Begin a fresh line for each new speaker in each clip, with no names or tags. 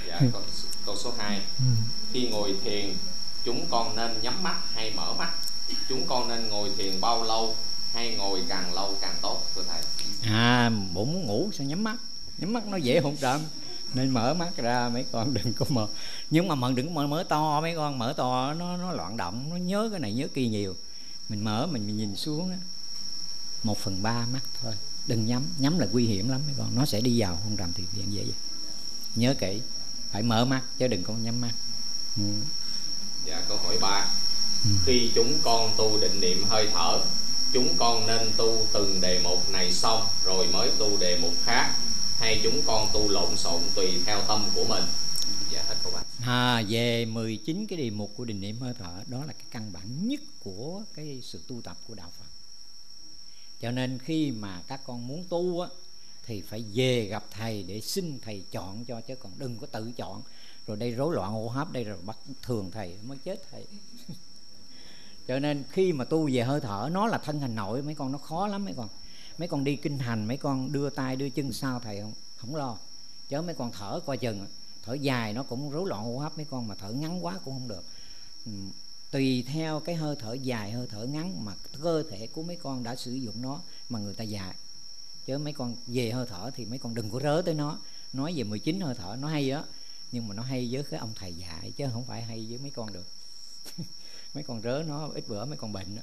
Dạ, câu số 2. Khi ngồi thiền, chúng con nên nhắm mắt hay mở mắt? Chúng con nên ngồi thiền bao lâu hay ngồi càng lâu càng tốt thưa thầy?
Bụng muốn ngủ sao nhắm mắt? Nhắm mắt nó dễ hôn trầm, nên mở mắt ra mấy con đừng có mở. Nhưng mà mình đừng có mở to, mấy con mở to nó loạn động, nó nhớ cái này nhớ kia nhiều. Mình mở mình nhìn xuống đó, 1/3 mắt thôi, đừng nhắm. Nhắm là nguy hiểm lắm mấy con, nó sẽ đi vào hôn trầm thiền viện. Vậy nhớ kỹ, phải mở mắt chứ đừng có nhắm mắt.
Dạ, câu hỏi 3. Khi chúng con tu định niệm hơi thở, chúng con nên tu từng đề mục này xong rồi mới tu đề mục khác, hay chúng con tu lộn xộn tùy theo tâm của mình? Dạ, hết câu 3.
Về 19 cái đề mục của định niệm hơi thở, đó là cái căn bản nhất của cái sự tu tập của đạo Phật. Cho nên khi mà các con muốn tu á, thì phải về gặp thầy để xin thầy chọn cho, chứ còn đừng có tự chọn. Rồi đây rối loạn hô hấp đây, rồi bắt thường thầy mới chết thầy. Cho nên khi mà tu về hơi thở, nó là thân hành nội mấy con, nó khó lắm mấy con. Mấy con đi kinh hành, mấy con đưa tay đưa chân sao thầy không lo. Chứ mấy con thở coi chừng, thở dài nó cũng rối loạn hô hấp mấy con, mà thở ngắn quá cũng không được. Tùy theo cái hơi thở dài hơi thở ngắn mà cơ thể của mấy con đã sử dụng nó mà người ta dạy. Chứ mấy con về hơi thở thì mấy con đừng có rớ tới nó. Nói về 19 hơi thở nó hay đó, nhưng mà nó hay với cái ông thầy dạy chứ không phải hay với mấy con được. Mấy con rớ nó ít bữa mấy con bệnh đó.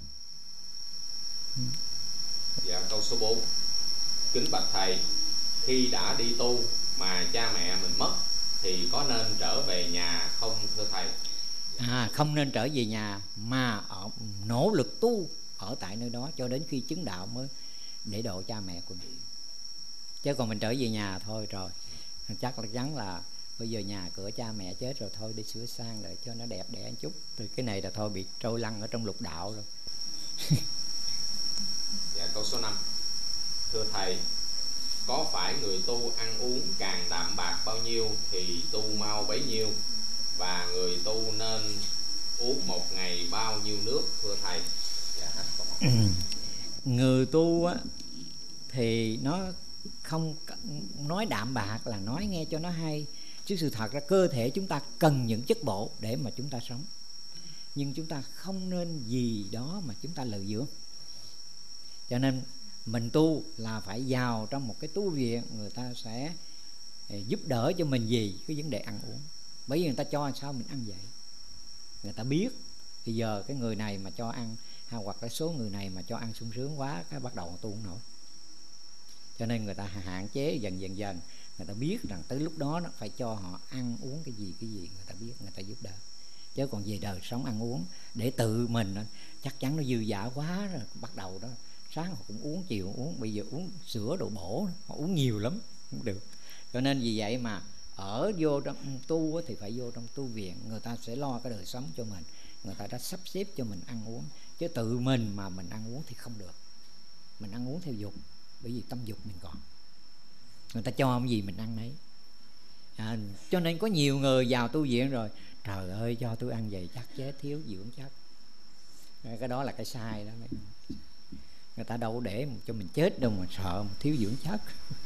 Dạ, câu số 4. Kính bạch thầy, khi đã đi tu mà cha mẹ mình mất thì có nên trở về nhà không thưa thầy?
Không nên trở về nhà, mà nỗ lực tu ở tại nơi đó cho đến khi chứng đạo mới để độ cha mẹ của mình. Chứ còn mình trở về nhà thôi rồi chắc là chắn là bây giờ nhà cửa cha mẹ chết rồi, thôi đi sửa sang lại cho nó đẹp đẽ một chút. Từ cái này là thôi bị trôi lăn ở trong lục đạo rồi.
Dạ, câu số 5. Thưa thầy, có phải người tu ăn uống càng đạm bạc bao nhiêu thì tu mau bấy nhiêu? Và người tu nên uống một ngày bao nhiêu nước thưa thầy? Dạ, hết câu hỏi.
Người tu á thì nó không nói đạm bạc là nói nghe cho nó hay, chứ sự thật ra cơ thể chúng ta cần những chất bổ để mà chúng ta sống. Nhưng chúng ta không nên vì đó mà chúng ta lợi dưỡng. Cho nên mình tu là phải vào trong một cái tu viện, người ta sẽ giúp đỡ cho mình gì cái vấn đề ăn uống. Bởi vì người ta cho sao mình ăn vậy, người ta biết. Bây giờ cái người này mà cho ăn, hoặc cái số người này mà cho ăn sung sướng quá, cái bắt đầu tu không nổi. Cho nên người ta hạn chế dần dần. Người ta biết rằng tới lúc đó nó phải cho họ ăn uống cái gì, người ta biết, người ta giúp đỡ. Chứ còn về đời sống ăn uống để tự mình chắc chắn nó dư dả quá rồi, bắt đầu đó sáng họ cũng uống, chiều uống, bây giờ uống sữa đồ bổ, họ uống nhiều lắm không được. Cho nên vì vậy mà ở vô trong tu thì phải vô trong tu viện, người ta sẽ lo cái đời sống cho mình, người ta đã sắp xếp cho mình ăn uống. Chứ tự mình mà mình ăn uống thì không được. Mình ăn uống theo dục, bởi vì tâm dục mình còn, người ta cho cái gì mình ăn đấy. Cho nên có nhiều người vào tu viện rồi, trời ơi cho tôi ăn vậy chắc chết, thiếu dưỡng chất. Cái đó là cái sai đó. Người ta đâu để cho mình chết đâu mà sợ thiếu dưỡng chất.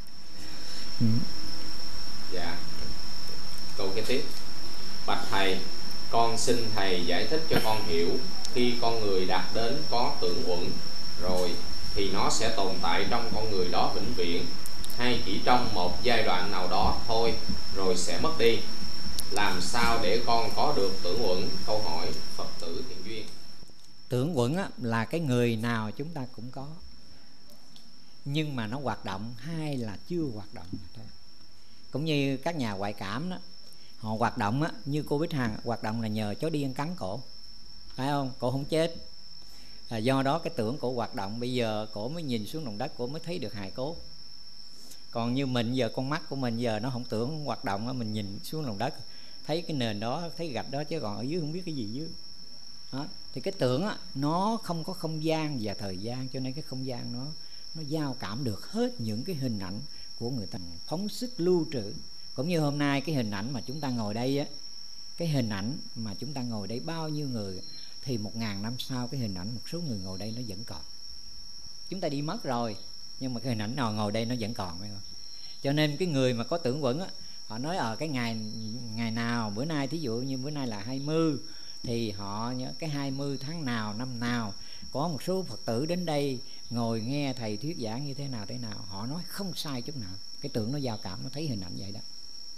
Dạ, câu kế tiếp. Bạch thầy, con xin thầy giải thích cho con hiểu, khi con người đạt đến có tưởng uẩn rồi thì nó sẽ tồn tại trong con người đó vĩnh viễn, hay chỉ trong một giai đoạn nào đó thôi rồi sẽ mất đi? Làm sao để con có được tưởng uẩn? Câu hỏi Phật tử Thiện Duyên.
Tưởng uẩn là cái người nào chúng ta cũng có, nhưng mà nó hoạt động hay là chưa hoạt động thôi. Cũng như các nhà ngoại cảm đó, họ hoạt động như cô Bích Hằng hoạt động là nhờ chó điên cắn cổ, phải không? Cổ không chết, do đó cái tưởng cổ hoạt động. Bây giờ cổ mới nhìn xuống lòng đất, cổ mới thấy được hài cốt. Còn như mình giờ, con mắt của mình giờ nó không tưởng hoạt động, mình nhìn xuống lòng đất thấy cái nền đó, thấy gạch đó, chứ còn ở dưới không biết cái gì dưới đó. Thì cái tưởng nó không có không gian và thời gian, cho nên cái không gian nó giao cảm được hết những cái hình ảnh của người ta, phóng sức lưu trữ. Cũng như hôm nay cái hình ảnh mà chúng ta ngồi đây cái hình ảnh mà chúng ta ngồi đây bao nhiêu người, thì 1000 năm sau cái hình ảnh một số người ngồi đây nó vẫn còn. Chúng ta đi mất rồi, nhưng mà cái hình ảnh nào ngồi đây nó vẫn còn, phải không? Cho nên cái người mà có tưởng uẩn Họ nói ở cái ngày nào, bữa nay thí dụ như bữa nay là 20, thì họ nhớ cái 20 tháng nào năm nào có một số Phật tử đến đây ngồi nghe thầy thuyết giảng như thế nào, họ nói không sai chút nào. Cái tưởng nó giao cảm, nó thấy hình ảnh vậy đó.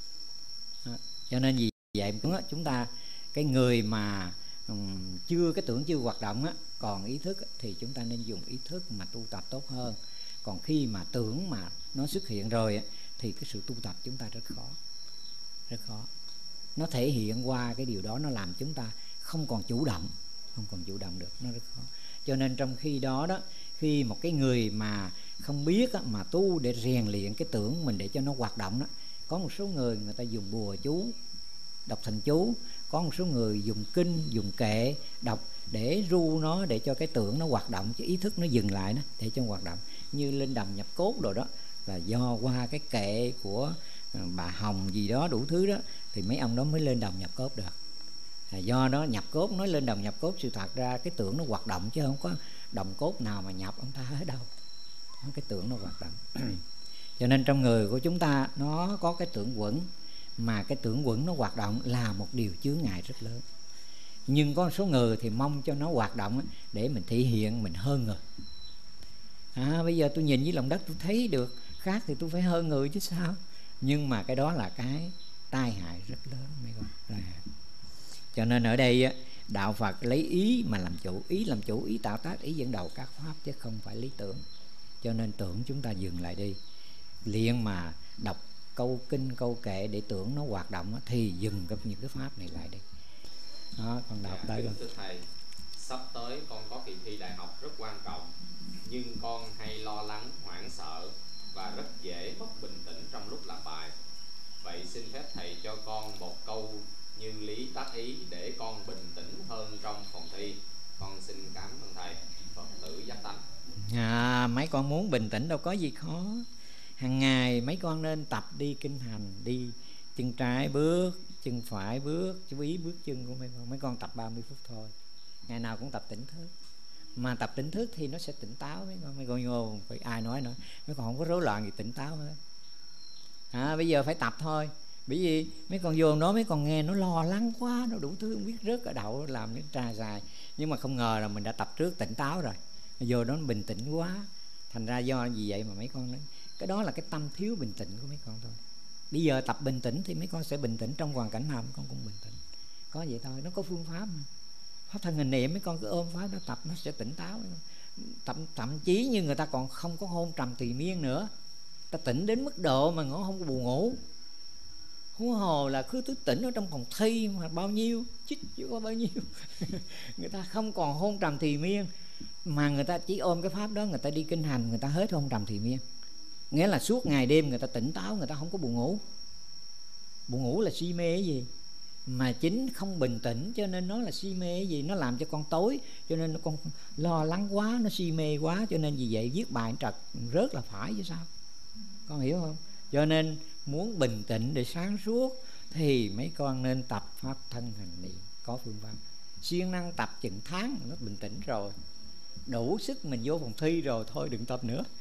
Cho nên vì vậy chúng ta, cái người mà cái tưởng chưa hoạt động á, còn ý thức thì chúng ta nên dùng ý thức mà tu tập tốt hơn. Còn khi mà tưởng mà nó xuất hiện rồi á, thì cái sự tu tập chúng ta rất khó. Nó thể hiện qua cái điều đó, nó làm chúng ta không còn chủ động được, nó rất khó. Cho nên trong khi đó đó, khi một cái người mà không biết á, mà tu để rèn luyện cái tưởng mình để cho nó hoạt động đó, có một số người ta dùng bùa chú, đọc thần chú, có một số người dùng kinh, dùng kệ đọc để ru nó, để cho cái tưởng nó hoạt động, chứ ý thức nó dừng lại đó, để cho hoạt động. Như lên đầm nhập cốt rồi đó, là do qua cái kệ của bà Hồng gì đó đủ thứ đó, thì mấy ông đó mới lên đồng nhập cốt được. Do đó nhập cốt, nói lên đồng nhập cốt, sự thật ra cái tưởng nó hoạt động, chứ không có đồng cốt nào mà nhập ông ta ở đâu, cái tưởng nó hoạt động. Cho nên trong người của chúng ta nó có cái tưởng quẩn, mà cái tưởng quẩn nó hoạt động là một điều chướng ngại rất lớn. Nhưng có một số người thì mong cho nó hoạt động để mình thể hiện mình hơn người. Bây giờ tôi nhìn với lòng đất tôi thấy được khác thì tôi phải hơn người chứ sao. Nhưng mà cái đó là cái tai hại rất lớn mấy con. Cho nên ở đây đạo Phật lấy ý mà làm chủ, ý tạo tác, ý dẫn đầu các pháp, chứ không phải lý tưởng. Cho nên tưởng chúng ta dừng lại đi, liền mà đọc câu kinh câu kệ để tưởng nó hoạt động thì dừng những cái pháp này lại đi. Đó, con đọc tới con.
Thưa thầy, sắp tới con có kỳ thi đại học rất quan trọng, nhưng con hay lo lắng, hoảng sợ và rất dễ mất bình tĩnh trong lúc làm bài. Vậy xin phép thầy cho con một câu như lý tác ý để con bình tĩnh hơn trong phòng thi. Con xin cảm ơn thầy. Phật tử Giác Tánh.
Mấy con muốn bình tĩnh đâu có gì khó. Hàng ngày mấy con nên tập đi kinh hành, đi chân trái bước, chân phải bước, chú ý bước chân của mấy con. Mấy con tập 30 phút thôi, ngày nào cũng tập tỉnh thức. Mà tập tỉnh thức thì nó sẽ tỉnh táo mấy con vô, phải ai nói nữa, mấy con không có rối loạn gì, tỉnh táo hết. Bây giờ phải tập thôi. Bởi vì mấy con vô đó mấy con nghe nó lo lắng quá, nó đủ thứ không biết rớt ở đậu, làm cái trà dài. Nhưng mà không ngờ là mình đã tập trước tỉnh táo rồi, vô đó nó bình tĩnh quá. Thành ra do gì vậy mà mấy con nói cái đó là cái tâm thiếu bình tĩnh của mấy con thôi. Bây giờ tập bình tĩnh thì mấy con sẽ bình tĩnh trong hoàn cảnh nào mấy con cũng bình tĩnh. Có vậy thôi, nó có phương pháp mà. Pháp thân hình niệm mấy con cứ ôm pháp nó tập, nó sẽ tỉnh táo. Thậm chí như người ta còn không có hôn trầm trì miên nữa, ta tỉnh đến mức độ mà nó không có buồn ngủ. Huống hồ là cứ thức tỉnh ở trong phòng thi mà bao nhiêu chích chứ có bao nhiêu. Người ta không còn hôn trầm trì miên, mà người ta chỉ ôm cái pháp đó, người ta đi kinh hành, người ta hết hôn trầm trì miên. Nghĩa là suốt ngày đêm người ta tỉnh táo, người ta không có buồn ngủ. Buồn ngủ là si mê cái gì? Mà chính không bình tĩnh cho nên nó là si mê cái gì? Nó làm cho con tối, cho nên con lo lắng quá, nó si mê quá. Cho nên vì vậy viết bài trật rớt là phải chứ sao. Con hiểu không? Cho nên muốn bình tĩnh để sáng suốt thì mấy con nên tập pháp thân hành niệm, có phương pháp. Siêng năng tập chừng tháng nó bình tĩnh rồi, đủ sức mình vô phòng thi rồi, thôi đừng tập nữa.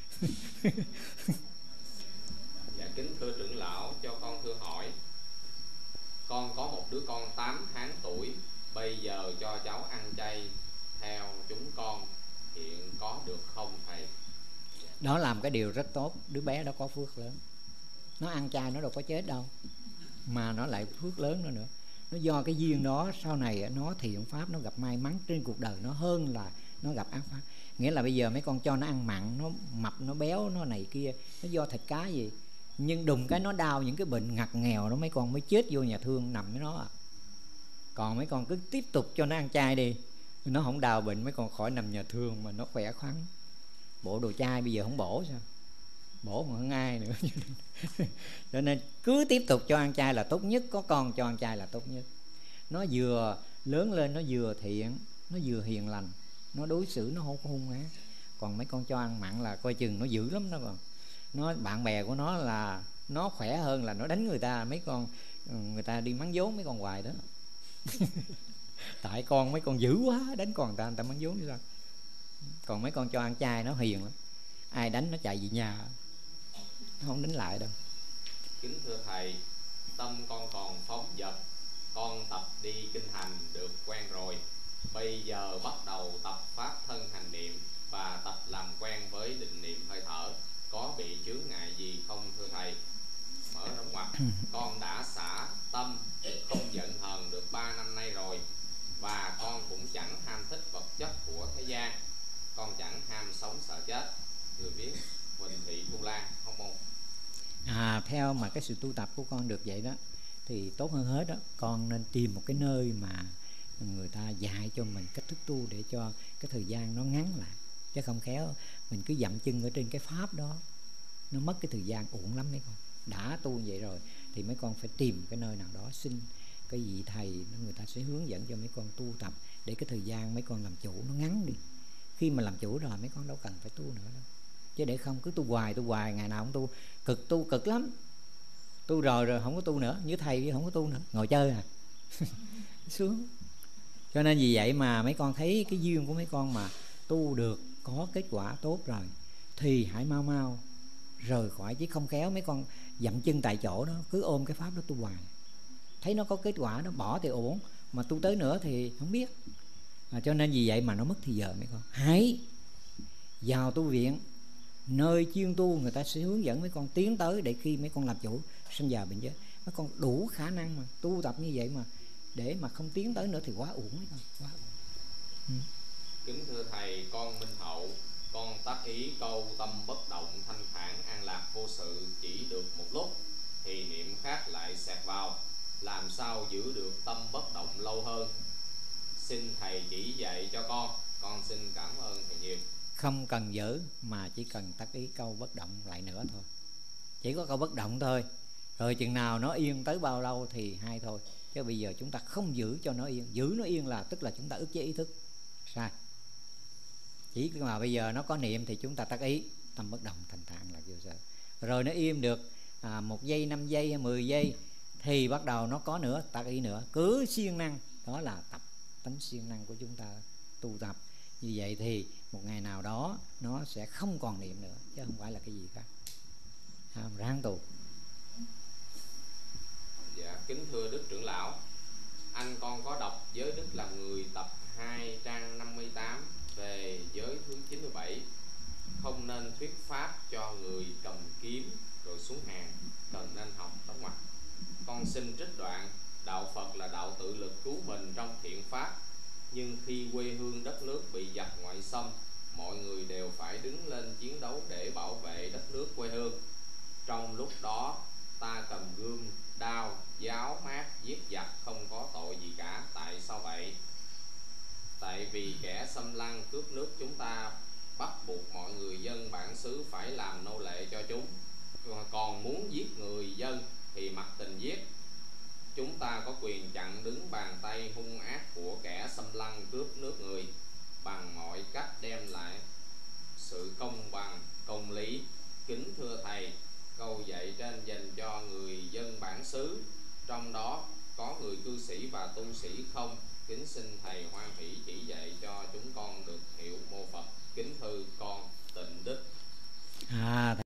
Dạ kính thưa trưởng lão, cho con thưa hỏi. Con có một đứa con 8 tháng tuổi, bây giờ cho cháu ăn chay theo chúng con, hiện có được không thầy?
Đó làm cái điều rất tốt, đứa bé đó có phước lớn. Nó ăn chay nó đâu có chết đâu, mà nó lại phước lớn nữa. Nó do cái duyên đó, sau này nó thiện pháp, nó gặp may mắn trên cuộc đời nó hơn là nó gặp ác pháp. Nghĩa là bây giờ mấy con cho nó ăn mặn, nó mập, nó béo, nó này kia, nó do thịt cá gì. Nhưng đùng cái nó đau những cái bệnh ngặt nghèo đó, mấy con mới chết vô nhà thương nằm với nó. Còn mấy con cứ tiếp tục cho nó ăn chay đi, nó không đau bệnh, mấy con khỏi nằm nhà thương mà nó khỏe khoắn. Bộ đồ chay bây giờ không bổ sao? Bổ mà không ai nữa. Cho nên cứ tiếp tục cho ăn chay là tốt nhất, có con cho ăn chay là tốt nhất. Nó vừa lớn lên, nó vừa thiện, nó vừa hiền lành, nó đối xử nó không có hung ác. Còn mấy con cho ăn mặn là coi chừng nó dữ lắm đó. Còn nó bạn bè của nó là nó khỏe hơn là nó đánh người ta. Mấy con người ta đi mắng vốn mấy con hoài đó. Tại con mấy con dữ quá, đánh con người ta mắng vốn như sao. Còn mấy con cho ăn chay nó hiền lắm, ai đánh nó chạy về nhà, nó không đánh lại đâu.
Kính thưa thầy, tâm con còn phóng dật. Con tập đi kinh hành được quen rồi, bây giờ bắt đầu tập pháp thân hành niệm và tập làm quen với định niệm hơi thở. Có bị chướng ngại gì không thưa thầy? Mở đóng ngoặc. Con đã xả tâm không giận hờn được 3 năm nay rồi, và con cũng chẳng ham thích vật chất của thế gian. Con chẳng ham sống sợ chết. Người viết Huỳnh Thị Thu Lan. Không mong.
Theo mà cái sự tu tập của con được vậy đó, thì tốt hơn hết đó, con nên tìm một cái nơi mà người ta dạy cho mình cách thức tu để cho cái thời gian nó ngắn lại. Chứ không khéo mình cứ dậm chân ở trên cái pháp đó, nó mất cái thời gian uổng lắm mấy con. Đã tu vậy rồi thì mấy con phải tìm cái nơi nào đó, xin cái vị thầy người ta sẽ hướng dẫn cho mấy con tu tập, để cái thời gian mấy con làm chủ nó ngắn đi. Khi mà làm chủ rồi mấy con đâu cần phải tu nữa đâu. Chứ để không cứ tu hoài, ngày nào cũng tu cực lắm. Tu rồi không có tu nữa, như thầy không có tu nữa, ngồi chơi xuống. Cho nên vì vậy mà mấy con thấy cái duyên của mấy con mà tu được, có kết quả tốt rồi, thì hãy mau rời khỏi. Chứ không khéo mấy con dậm chân tại chỗ đó, cứ ôm cái pháp đó tu hoài, thấy nó có kết quả nó bỏ thì ổn, mà tu tới nữa thì không biết. Cho nên vì vậy mà nó mất thì giờ mấy con. Hãy vào tu viện, nơi chuyên tu, người ta sẽ hướng dẫn mấy con tiến tới, để khi mấy con làm chủ sinh già bệnh chết. Mấy con đủ khả năng mà tu tập như vậy, mà để mà không tiến tới nữa thì quá uổng mấy con, quá uổng.
Kính thưa thầy, con Minh Hậu, con tác ý câu tâm bất động, thanh thản an lạc vô sự chỉ được một lúc thì niệm khác lại xẹt vào, làm sao giữ được tâm bất động lâu hơn? Xin thầy chỉ dạy cho con xin cảm ơn thầy nhiều.
Không cần giữ, mà chỉ cần tác ý câu bất động lại nữa thôi. Chỉ có câu bất động thôi, rồi chừng nào nó yên tới bao lâu thì hay thôi. Chứ bây giờ chúng ta không giữ cho nó yên. Giữ nó yên là tức là chúng ta ức chế ý thức, sai. Chỉ mà bây giờ nó có niệm thì chúng ta tác ý tâm bất động thanh thản là vô sở. Rồi nó im được 1 giây, 5 giây hay 10 giây thì bắt đầu nó có nữa, tác ý nữa. Cứ siêng năng, đó là tập tánh siêng năng của chúng ta tu tập. Như vậy thì một ngày nào đó nó sẽ không còn niệm nữa, chứ không phải là cái gì khác. Ráng tu.
Dạ, kính thưa Đức trưởng lão, anh con có đọc giới đức làm người tập 2 trang 58 về giới thứ 97, không nên thuyết pháp cho người cầm kiếm rồi xuống hàng, cần nên học đóng ngoặc. Con xin trích đoạn: đạo Phật là đạo tự lực cứu mình trong thiện pháp, nhưng khi quê hương đất nước bị giặc ngoại xâm, mọi người đều phải đứng lên chiến đấu để bảo vệ đất nước quê hương. Trong lúc đó ta cầm gươm, đao, giáo mát giết giặc không có tội gì cả. Tại sao vậy? Tại vì kẻ xâm lăng cướp nước chúng ta bắt buộc mọi người dân bản xứ phải làm nô lệ cho chúng. Còn muốn giết người dân thì mặc tình giết. Chúng ta có quyền chặn đứng bàn tay hung ác của kẻ xâm lăng cướp nước người, bằng mọi cách đem lại sự công bằng, công lý. Kính thưa thầy, câu dạy trên dành cho người dân bản xứ, trong đó có người cư sĩ và tu sĩ không? Kính xin thầy hoan hỷ chỉ dạy cho chúng con được hiểu mô Phật. Kính thưa con Tịnh Đức.